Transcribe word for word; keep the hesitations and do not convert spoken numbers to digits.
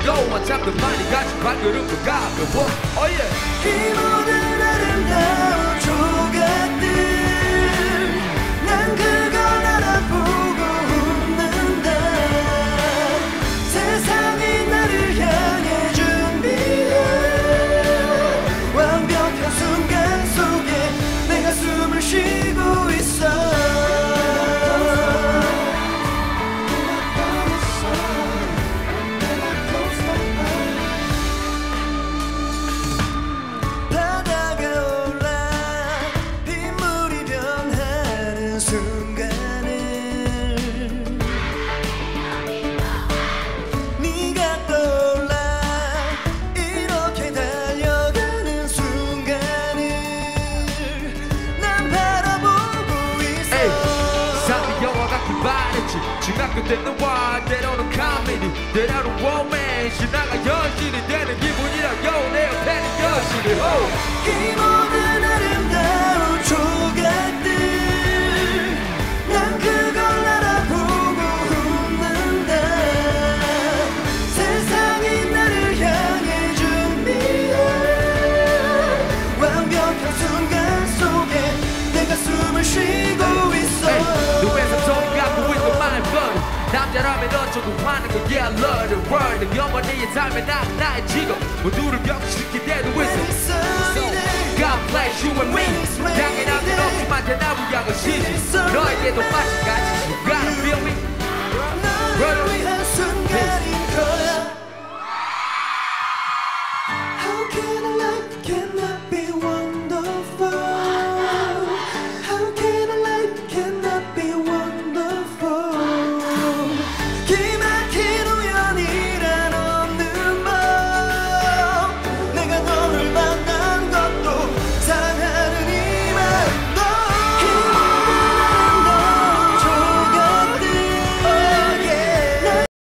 차가워 한참도 많이 같이 발걸음도 가벼워 oh yeah. 이 모든 아름다운 조각들 난 그걸 알아보고 웃는다 세상이 나를 향해 준비해 완벽한 순간 속에 내가 숨을 쉬고 있어 중학교 때 너와 때로는 코미디 때로는 로맨스 나가 현실이 되는 기분이라요 내 옆에는 여신이 이 모든 아름다운 조각들 난 그걸 알아보고 웃는다 세상이 나를 향해 준비해 완벽한 순간 속에 내가 숨을 쉬고 있어 누구에서 소리가 보이고 남자라면 어쩌고 하는 거 yeah I love the world 영원히의 삶에 나 나의 직업 모두를 격식시키대도 있어 God bless you and me 당연한 건 없지만 대나무 양은 시지 너에게도 마찬가지 You gotta feel me